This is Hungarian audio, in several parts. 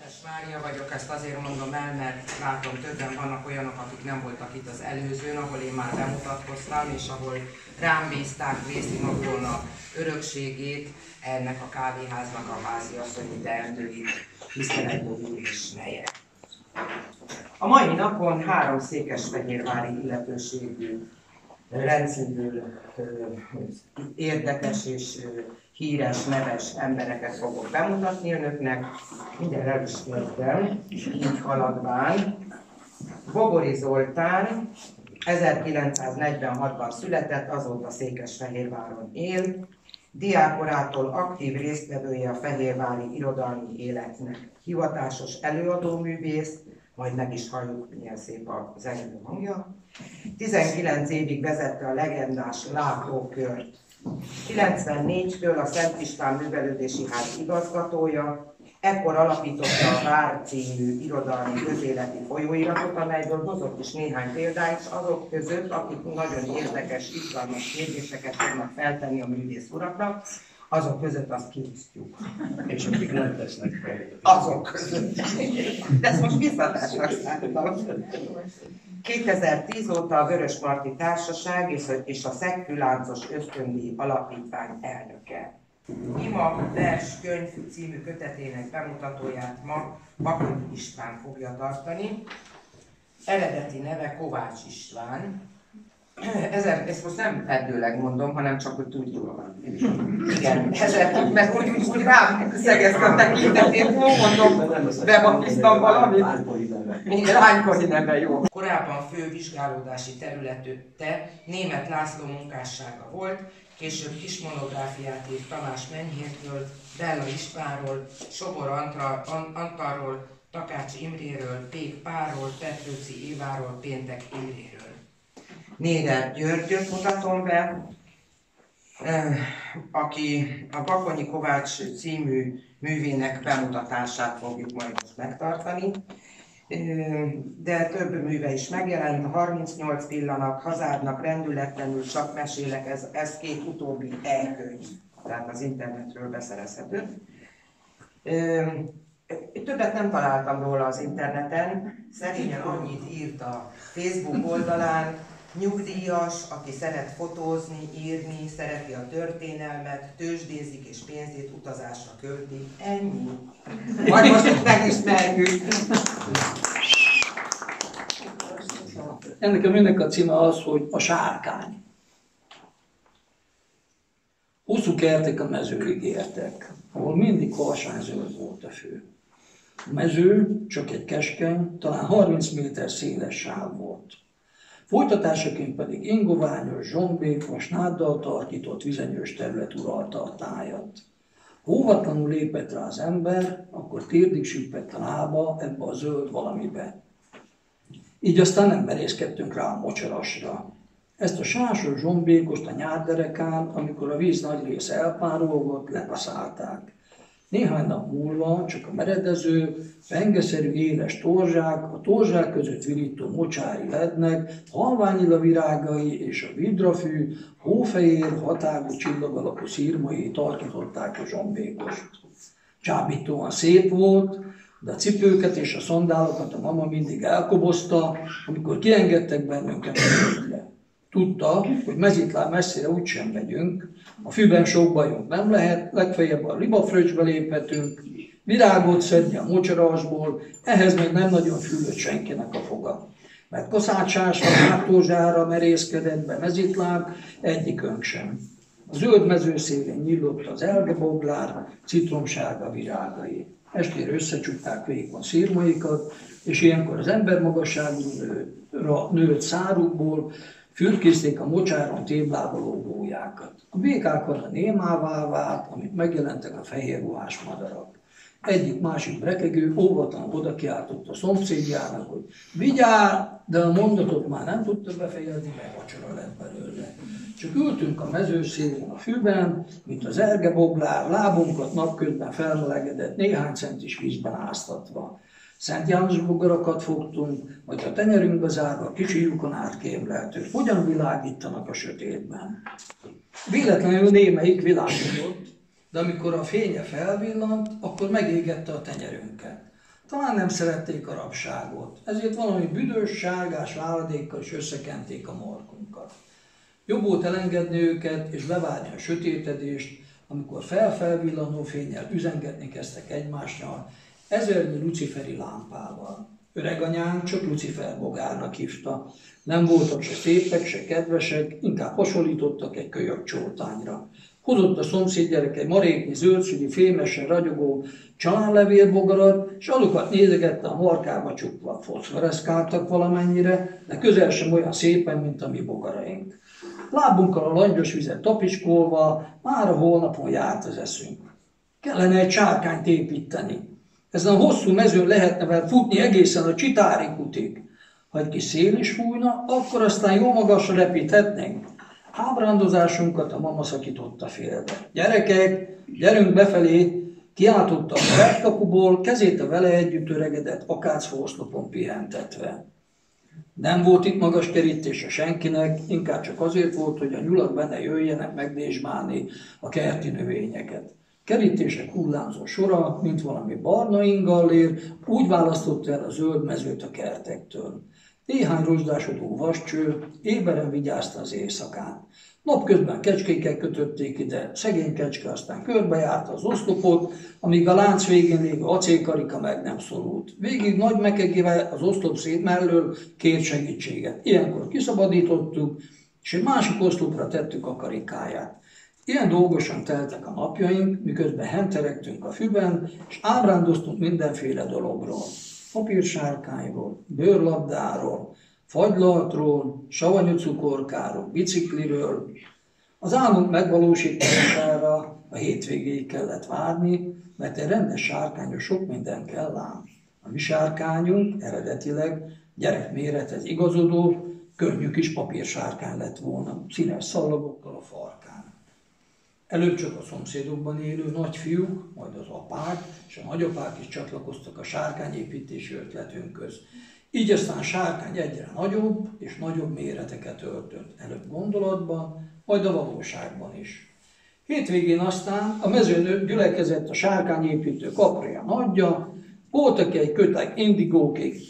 Nemes Mária vagyok, ezt azért mondom el, mert látom többen vannak olyanok, akik nem voltak itt az előzőn, ahol én már bemutatkoztam, és ahol rám bízták Vészi Magdolna örökségét ennek a kávéháznak a háziasszonyi teendőit, tiszteletből úr és neje. A mai napon 3 székesfehérvári illetőségű, rendkívül érdekes és híres, neves embereket fogok bemutatni önöknek. Minden el is kezdem, így haladván. Bobori Zoltán 1946-ban született, azóta Székesfehérváron él. Diákkorától aktív résztvevője a fehérvári irodalmi életnek. Hivatásos előadóművész, majd meg is halljuk, milyen szép a zenélő hangja. 19 évig vezette a legendás Látókört. 94-től a Szent István Művelődési Ház igazgatója, ekkor alapította a Vár című irodalmi közéleti folyóiratot, amelyből hozott is néhány példányt, azok között, akik nagyon érdekes, izgalmas kérdéseket fognak feltenni a művész uraknak, azok között azt kiosztjuk. És akik nem tesznek fel. Azok között. De ezt most biztatásnak szántam. 2010 óta a Vörösmarty Társaság és a Szekkőláncos Ösztöndíj Alapítvány elnöke. Ima vers könyv című kötetének bemutatóját ma Bakonyi István fogja tartani. Eredeti neve Kovács István. Ezt most nem feddőleg mondom, hanem csak, hogy tudjuk. Igen, mert úgy rám szegezte a tekintetét, mondom, bebaptiztam valamit. Igen, lánykori neve, jó. Korábban fő vizsgálódási területe Németh László munkássága volt, később kis monográfiát írt Tamás Menyhértől, Bella Istvánról, Sobor Antalról, Takács Imréről, Pék Pálról, Petőci Éváról, Péntek Imréről. Néder Györgyöt mutatom be, aki a Bakonyi Kovács című művének bemutatását fogjuk majd most megtartani. De több műve is megjelent, a 38 pillanat, Hazádnak rendületlenül csak mesélek, ez 2 utóbbi e-könyv, tehát az internetről beszerezhető. Többet nem találtam róla az interneten, szerényen annyit írt a Facebook oldalán, nyugdíjas, aki szeret fotózni, írni, szereti a történelmet, tőzsdézik és pénzét utazásra költi. Ennyi. Majd most itt megismerjük. Ennek a címe az, hogy a sárkány. Hosszú kertek a mezőig értek, ahol mindig halsányzöld volt a fő. A mező csak egy keskeny, talán 30 méter széles sáv volt. Folytatásaként pedig ingoványos, zsombékos, náddal tartított vizenyős terület uralta a tájat. Ha óvatlanul lépett rá az ember, akkor térdig süppett a lába ebbe a zöld valamibe. Így aztán nem merészkedtünk rá a mocsarasra. Ezt a sásos zsombékost a nyárderekán, amikor a víz nagy része elpárolgott, lepaszálták. Néhány nap múlva csak a meredező, pengeszerű éles torzsák, a torzsák között virító mocsári lednek, halványila virágai és a vidrafű, hófehér, hatágú csillagalakú szirmai tartották a zsombékost. Csábítóan szép volt, de a cipőket és a szondálokat a mama mindig elkobozta, amikor kiengedtek bennünket a földre. Tudta, hogy Mezitláb messzire úgysem megyünk, a fűben sok bajunk nem lehet, legfeljebb a libafröccsbe léphetünk, virágot szedni a mocsarasból, ehhez még nem nagyon fülött senkinek a foga. Mert koszácsásra, háttorzsára merészkedett be Mezitláb, egyikünk sem. A zöld mező szélén nyílott az elgeboglár, citromsárga virágai. Estére összecsukták vékony szirmaikat, és ilyenkor az embermagasságú nőtt szárukból fürkészték a mocsáron tébláboló gólyákat. A békákkal a némává vált, amik megjelentek a fehér ruhás madarak. Egyik-másik rekegő óvatlanul oda kiáltott a szomszédjának, hogy vigyázz, de a mondatot már nem tudta befejezni, mert vacsora lett belőle. Csak ültünk a mezőszélén a fűben, mint az ergeboglár, lábunkat napközben felmelegedett néhány centis vízben áztatva. Szent János bogarakat fogtunk, majd a tenyerünkbe zárva a kicsi lyukon átkémleltük, hogyan világítanak a sötétben. Véletlenül némelyik világított, de amikor a fénye felvillant, akkor megégette a tenyerünket. Talán nem szerették a rabságot, ezért valami büdös, sárgás váladékkal is összekenték a markunkat. Jobb volt elengedni őket és bevárni a sötétedést, amikor felvillanó fénnyel üzengetni kezdtek egymással, ezernyi luciferi lámpával. Öreganyánk csak Lucifer bogárnak hívta. Nem voltak se szépek, se kedvesek, inkább hasonlítottak egy kölyök csótányra. Hozott a szomszédgyerek egy maréknyi zöldszüli, fémesen ragyogó csalánlevélbogarat, és azokat nézegette a markába csukva. Foszforeszkáltak valamennyire, de közel sem olyan szépen, mint a mi bogaraink. Lábunkkal a langyos vizet tapicskolva, már a holnapon járt az eszünk. Kellene egy sárkányt építeni. Ezen a hosszú mezőn lehetne vele futni egészen a Csitári kutig. Ha egy kis szél is fújna, akkor aztán jó magasra repíthetnénk. Ábrándozásunkat a mama szakította félbe. Gyerekek, gyerünk befelé! Kiáltotta a kertkapuból, kezét a vele együtt öregedett akácfóoszlopon pihentetve. Nem volt itt magas kerítése senkinek, inkább csak azért volt, hogy a nyulak benne jöjjenek megdésmálni a kerti növényeket. Kerítések hullámzó sora, mint valami barna ingallér, úgy választotta el a zöld mezőt a kertektől. Néhány rozsdásodó vascső éberen vigyázta az éjszakán. Napközben kecskékkel kötötték ide, szegény kecske aztán körbejárta az oszlopot, amíg a lánc végén lévő acélkarika meg nem szorult. Végig nagy mekegével az oszlop szét mellől kért segítséget. Ilyenkor kiszabadítottuk, és egy másik oszlopra tettük a karikáját. Ilyen dolgosan teltek a napjaink, miközben henteregtünk a füben, és ábrándoztunk mindenféle dologról. Papírsárkányról, bőrlabdáról, fagylaltról, savanyú cukorkáról, bicikliről. Az álmunk megvalósítására a hétvégéig kellett várni, mert egy rendes sárkányos sok minden kell ám. A mi sárkányunk eredetileg gyerekmérethez igazodó, könnyű kis papírsárkány lett volna, színes szallagokkal a farkán. Előbb csak a szomszédokban élő nagyfiúk, majd az apák és a nagyapák is csatlakoztak a sárkányépítési ötletünkhöz. Így aztán a sárkány egyre nagyobb és nagyobb méreteket öltött, előbb gondolatban, majd a valóságban is. Hétvégén aztán a mezőn gyülekezett a sárkányépítő kapriá nagyja, volt, aki egy kötek indigókék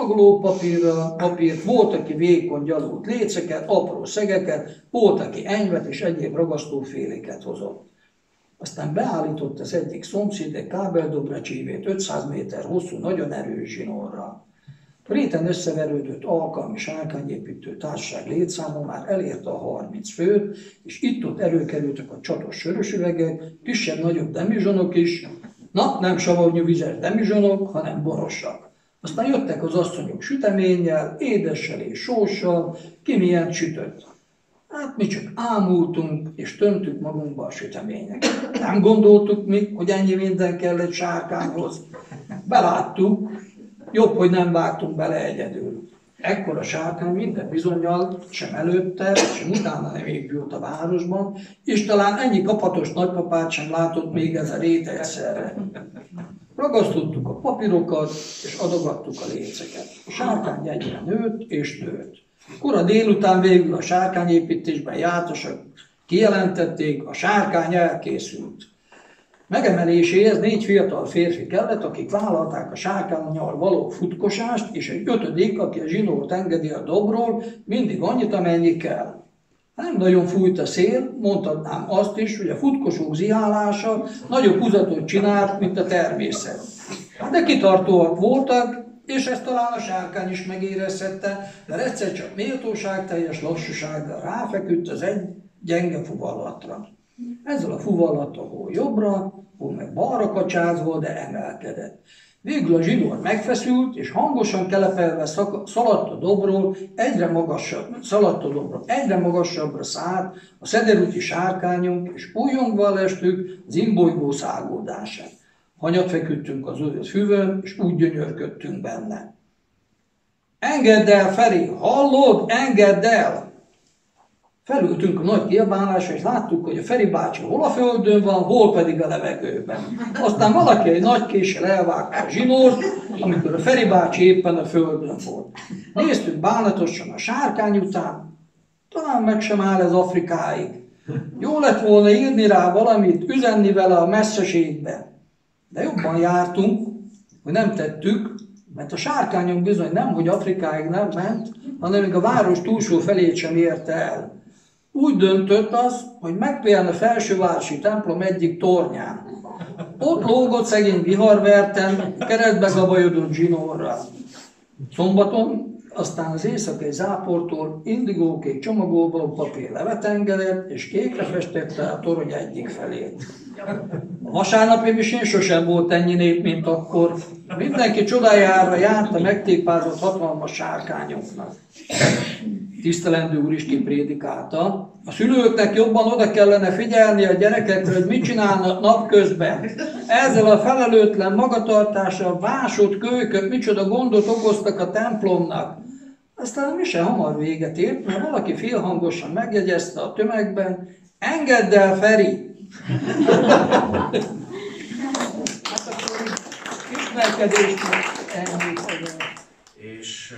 csomagolópapírt, volt, aki vékony gyalult léceket, apró szegeket, volt, aki enyvet és egyéb ragasztóféléket hozott. Aztán beállított az egyik szomszéd egy kábeldobra csívét 500 méter hosszú, nagyon erős zsinórral. A réten összeverődött alkalmi sárkányépítő társaság létszáma már elérte a 30 főt, és itt-ott előkerültek a csatos sörös üvegek, kisebb-nagyobb demizsonok is, nem savanyú vizes demizsonok, hanem borosak. Aztán jöttek az asszonyok süteménnyel, édessel és sóssal, ki milyen sütött. Hát mi csak ámultunk, és töntük magunkba a süteményeket. Nem gondoltuk mi, hogy ennyi minden kell egy sárkányhoz. Beláttuk, jobb, hogy nem vágtunk bele egyedül. Ekkor a sárkány minden bizonnyal sem előtte, sem utána nem épült a városban, és talán ennyi kapatos nagypapát sem látott még ez a rét egyszerre. Ragasztottuk a papírokat, és adogattuk a léceket. A sárkány egyre nőtt és nőtt. Kora délután végül a sárkányépítésben jártasok kijelentették, a sárkány elkészült. Megemeléséhez 4 fiatal férfi kellett, akik vállalták a sárkánnyal való futkosást, és egy 5., aki a zsinórt engedi a dobról, mindig annyit, amennyi kell. Nem nagyon fújt a szél, mondhatnám azt is, hogy a futkosók zihálása nagyobb húzatot csinált, mint a természet. De kitartóak voltak, és ezt talán a sárkány is megérezhette, de egyszer csak méltóságteljes lassúsággal ráfeküdt az egy gyenge fuvallatra. Ezzel a fuvallattal hol jobbra, hol meg balra kacsázva, de emelkedett. Végül a zsinór megfeszült, és hangosan kelepelve szaladt a dobról, egyre magasabbra szállt a szederúti sárkányunk, és újongva lestük az imbolygó szágódását. Hanyat feküdtünk az ötös füvön, és úgy gyönyörködtünk benne. Engedd el, Feri! Hallod? Engedd el! Felültünk a nagy kiabálásra, és láttuk, hogy a Feri bácsi hol a földön van, hol pedig a levegőben. Aztán valaki egy nagy késsel elvágta a zsinórt, amikor a Feri bácsi éppen a földön volt. Néztük bánatosan a sárkány után, talán meg sem áll ez Afrikáig. Jó lett volna írni rá valamit, üzenni vele a messzeségbe. De jobban jártunk, hogy nem tettük, mert a sárkányunk bizony nem, hogy Afrikáig nem ment, hanem még a város túlsó felét sem érte el. Úgy döntött az, hogy megpihen a felsővárosi templom egyik tornyán. Ott lógott szegény viharverten, keresztbe gabajodott zsinórral. Szombaton aztán az éjszakai záportól indigókék csomagolva papír levet engedett, és kékre festette a torony egyik felét. A vasárnapi misén sosem volt ennyi nép, mint akkor. Mindenki csodájára járt a megtépázott hatalmas sárkányoknak. Tisztelendő úr is kiprédikálta. A szülőknek jobban oda kellene figyelni a gyerekekre, hogy mit csinálnak napközben. Ezzel a felelőtlen magatartással vásott kölykök micsoda gondot okoztak a templomnak. Aztán a mise hamar véget ért, mert valaki félhangosan megjegyezte a tömegben: engedd el, Feri! Hát akkor ismerkedésnek ennyit. És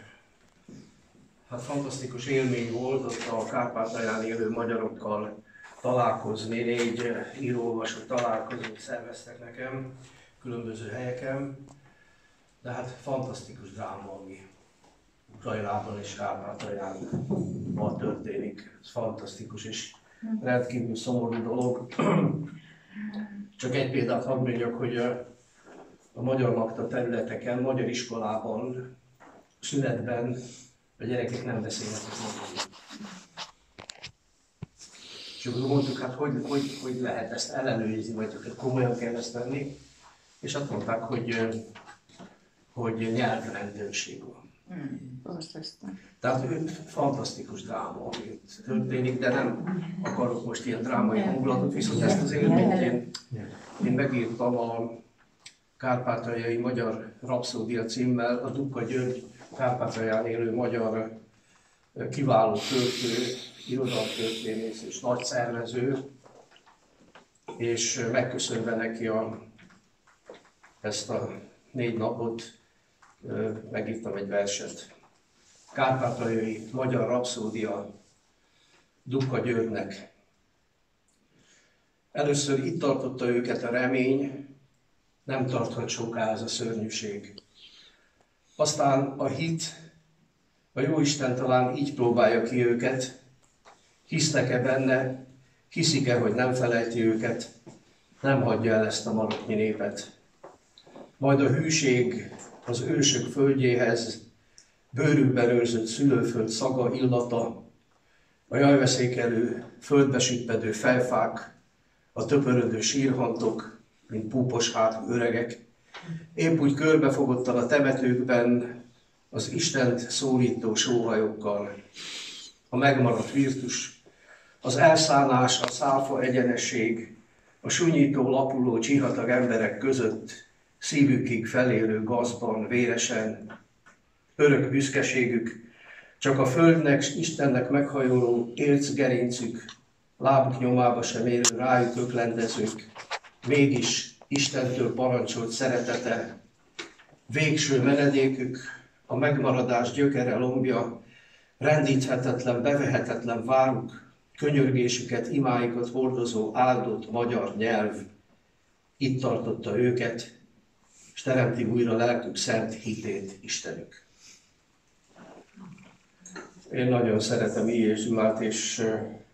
hát fantasztikus élmény volt ott a Kárpátalján élő magyarokkal találkozni. 4 író-olvasó találkozót szerveztek nekem különböző helyeken, de hát fantasztikus dráma, ami Ukrajnában és Kárpátalján történik. Ez fantasztikus és rendkívül szomorú dolog. Csak egy példát hadd mondjak, hogy a magyar lakta területeken, magyar iskolában, szünetben a gyerekek nem beszélnek magyarul. És akkor mondtuk, hát hogy lehet ezt ellenőrizni, vagy komolyan kell ezt venni. És azt mondták, hogy nyelvrendőrség van. Tehát fantasztikus dráma, amit történik, de nem akarok most ilyen drámai hangulatot, viszont ezt az élményt én megírtam a Kárpátaljai Magyar Rapszódia címmel, a Dukka György Kárpátalján élő magyar kiváló költő, irodalomtörténész és nagy szervező, és megköszönve neki ezt a 4 napot, megírtam egy verset. Kárpátaljai Magyar Rapszódia Dukka Györgynek. Először itt tartotta őket a remény, nem tarthat soká ez a szörnyűség. Aztán a hit, a Jóisten talán így próbálja ki őket. Hisznek-e benne, hiszik-e, hogy nem felejti őket, nem hagyja el ezt a maroknyi népet. Majd a hűség az ősök földjéhez, bőrükben őrzött szülőföld szaga, illata, a jajveszékelő, földbe süppedő fejfák, a töpörödő sírhantok, mint púpos hátú öregek, épp úgy körbefogottan a temetőkben, az Istent szólító sóhajokkal, a megmaradt virtus, az elszánás, a száfa egyenesség, a sunyító, lapuló, csihatag emberek között, szívükig felérő gazban, véresen, örök büszkeségük, csak a földnek, Istennek meghajoló ércgerincük, lábuk nyomába sem érő rájuk öklendezők, mégis Istentől parancsolt szeretete, végső menedékük, a megmaradás gyökere lombja, rendíthetetlen, bevehetetlen váruk, könyörgésüket, imáikat hordozó áldott magyar nyelv, itt tartotta őket, és teremti újra lelkük szent hitét Istenük. Én nagyon szeretem I. és Zsumát, és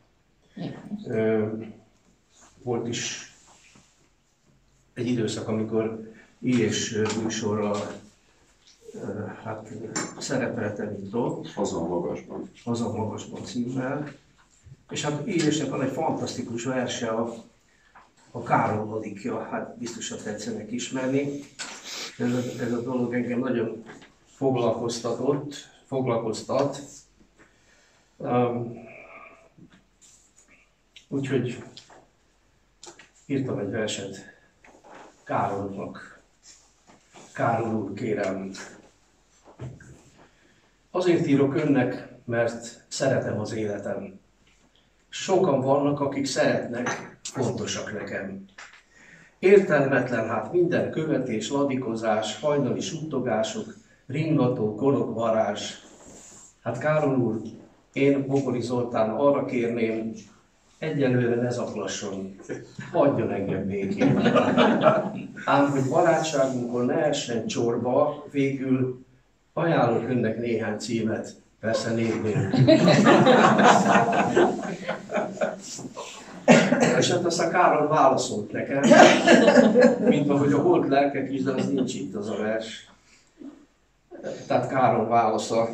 volt is egy időszak, amikor I. és műsorral hát szerepeltem itt ott. Haza magasban. Haza magasban címmel. És hát I. és-nek van egy fantasztikus verse, a Károlvadikja, hát biztosan tetszenek ismerni. Ez a dolog engem nagyon foglalkoztat. Úgyhogy írtam egy verset Károlynak. Károly úr, kérem, azért írok önnek, mert szeretem az életem. Sokan vannak, akik szeretnek, fontosak nekem. Értelmetlen hát minden követés, ladikozás, hajnali suttogások, ringató, korok, varázs. Hát Károly úr, én Bokori Zoltán arra kérném, Egyelőre ne zaklasson, hagyjon engem békén. Ám hogy barátságunkon ne essen csorba, végül ajánlok önnek néhány címet, persze név nélkül. És hát aztán Károly válaszolt nekem, mint ahogy a holt lelkek is, de az nincs itt az a vers. Tehát Károly válasza.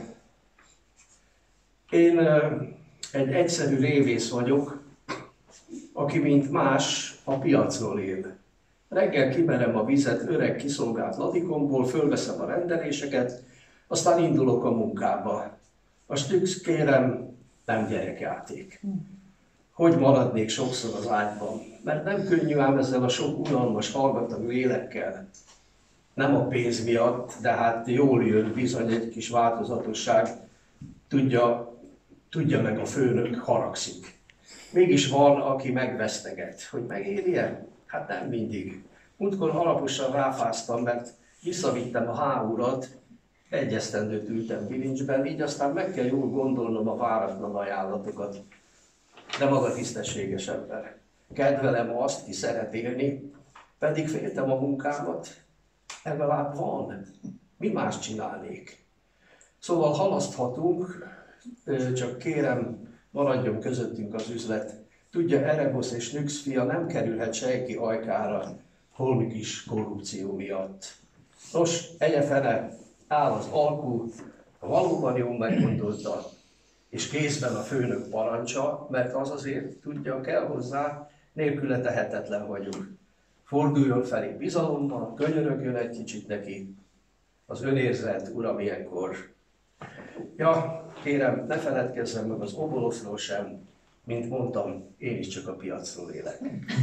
Én egy egyszerű révész vagyok, aki mint más a piacról él. Reggel kimerem a vizet öreg kiszolgált ladikomból, fölveszem a rendeléseket, aztán indulok a munkába. A stüx kérem, nem gyerekjáték. Hogy maradnék sokszor az ágyban, mert nem könnyű ám ezzel a sok unalmas, hallgatagú lélekkel. Nem a pénz miatt, de hát jól jön bizony egy kis változatosság. Tudja meg a főnök, haragszik. Mégis van, aki megveszteget. Hogy megéri-e? Hát nem mindig. Múltkor alaposan ráfáztam, mert visszavittem a H-urat, egy esztendőt ültem bilincsben, így aztán meg kell jól gondolnom a váratlan ajánlatokat. De maga tisztességes ember. Kedvelem azt, ki szeret élni, pedig féltem a munkámat. Legalább van. Mi más csinálnék? Szóval halaszthatunk, csak kérem, maradjon közöttünk az üzlet. Tudja, Erebos és Nyx fia nem kerülhet senki ajkára, holmi kis korrupció miatt. Nos, egyefele áll az alkú, valóban jól meggondolta, és kézben a főnök parancsa, mert az azért tudja, kell hozzá, nélküle tehetetlen vagyunk. Forduljon felé bizalommal, könyörögjön egy kicsit neki, az önérzet, uram, ilyenkor. Ja, kérem, ne feledkezzem meg az oboloszról sem, mint mondtam, én is csak a piacról élek.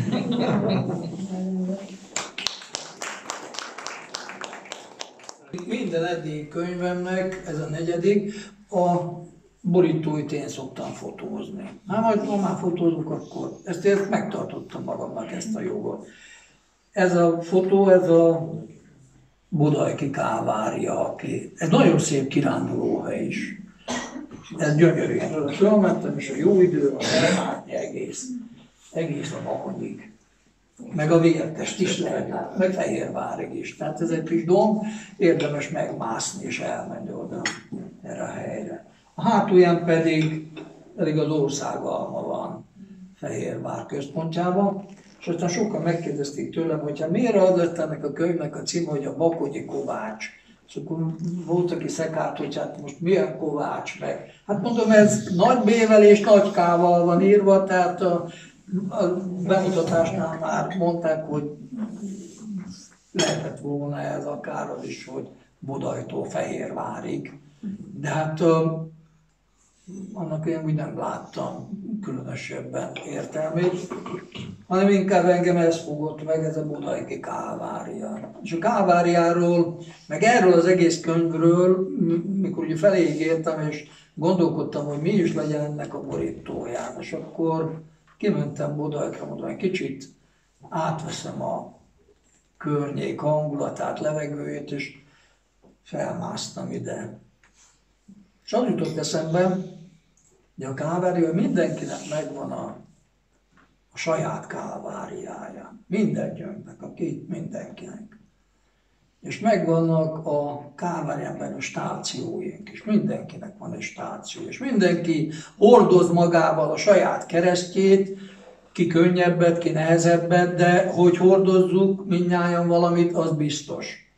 Minden eddigi könyvemnek, ez a negyedik, a borítóit én szoktam fotózni. Hát majd, ha már fotózok, akkor ezt megtartottam magamnak, ezt a jogot. Ez a fotó, ez a Bodajki Kávária, ez nagyon szép kirándulóhely is. Ez gyönyörűen. Fölmentem, és a jó idő van elmátni egész a Bakonyig. Meg a Vértest is lehet, meg Fehérvárig is. Tehát ez egy kis domb, érdemes megmászni és elmenni oda, erre a helyre. A hátulján pedig az országalma van Fehérvár központjában, és aztán sokan megkérdezték tőlem, hogy hát miért adott ennek a könyvnek a címe, hogy a Bakonyi Kovács. És akkor volt, aki szekált, hogy hát most milyen Kovács meg. Hát mondom, ez nagy B-vel és nagy K-val van írva, tehát a bemutatásnál már mondták, hogy lehetett volna ez akár az is, hogy Bodajtól Fehérvárig. De hát annak én úgy nem láttam különösebben értelmét, hanem inkább engem ez fogott meg, ez a Bodajki Kávária. És a Káváriáról, meg erről az egész könyvről, mikor ugye feléig értem, és gondolkodtam, hogy mi is legyen ennek a borítóján, és akkor kimentem Bodajkra, mondom, egy kicsit átveszem a környék hangulatát, levegőjét, és felmásztam ide. És az jutott eszembe, hogy a Kávária mindenkinek megvan a saját Káváriája. Minden gyömbnek, mindenkinek. És megvannak a Káváriában a stációink is. Mindenkinek van egy stáció. És mindenki hordoz magával a saját keresztjét, ki könnyebbet, ki nehezebbet, de hogy hordozzuk mindnyájan valamit, az biztos.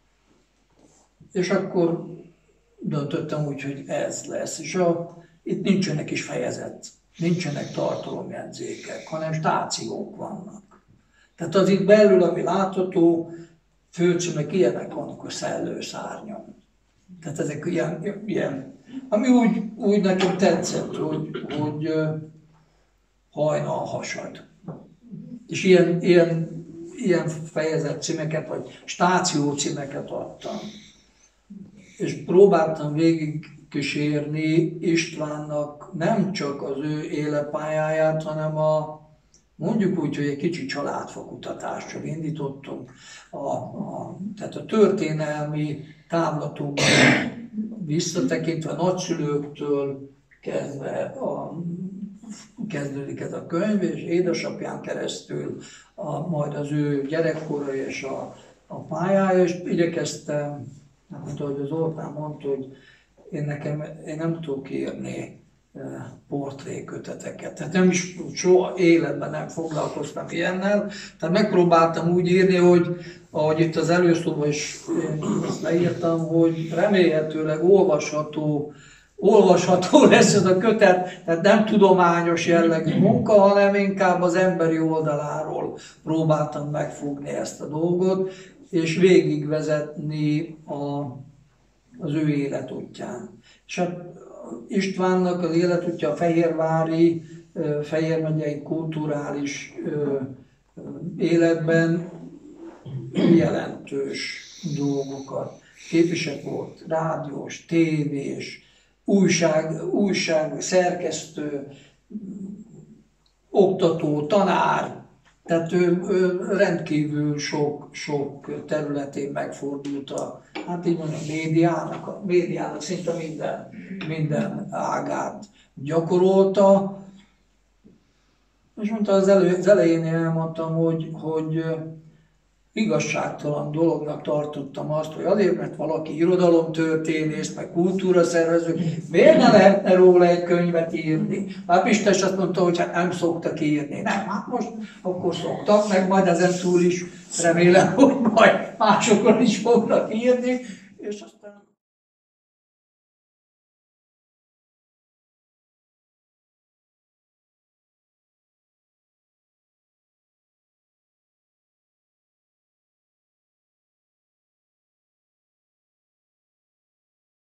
És akkor döntöttem úgy, hogy ez lesz. És itt nincsenek is fejezet, nincsenek tartalomjegyzékek, hanem stációk vannak. Tehát az itt belül, ami látható, főcímek ilyenek vannak, a Szellőszárnyon. Tehát ezek ilyen ami úgy nekem tetszett, hogy hajnalhasad. És ilyen fejezet címeket, vagy stáció címeket adtam. És próbáltam végig kísérni Istvánnak nem csak az ő életpályáját, hanem mondjuk úgy, hogy egy kicsi családfakutatással indítottunk. Tehát a történelmi távlatokban visszatekintve a nagyszülőktől kezdve a kezdődik ez a könyv, és édesapján keresztül majd az ő gyerekkora és a pályája, és igyekeztem, hát, ahogy az Zoltán mondta, hogy én nem tudok írni portréköteteket. Tehát nem is soha életben nem foglalkoztam ilyennel. Tehát megpróbáltam úgy írni, hogy ahogy itt az előszóban is azt leírtam, hogy remélhetőleg olvasható lesz ez a kötet, tehát nem tudományos jellegű munka, hanem inkább az emberi oldaláról próbáltam megfogni ezt a dolgot, és végigvezetni az ő életútján. És hát Istvánnak az életútja a fehérvári, Fejér megyei kulturális életben jelentős dolgokat. Képviselő volt, rádiós, tévés, újság, szerkesztő, oktató, tanár. Tehát ő rendkívül sok területén megfordult hát így mondjam, médiának szinte minden ágát gyakorolta. És mondta, az elején elmondtam, hogy igazságtalan dolognak tartottam azt, hogy azért, mert valaki irodalomtörténész, meg kultúraszervező, miért ne lehetne róla egy könyvet írni? Hát Pista is azt mondta, hogy hát nem szoktak írni. Nem, hát most akkor szoktak, meg majd ezen túl is remélem, hogy majd másokról is fognak írni. És aztán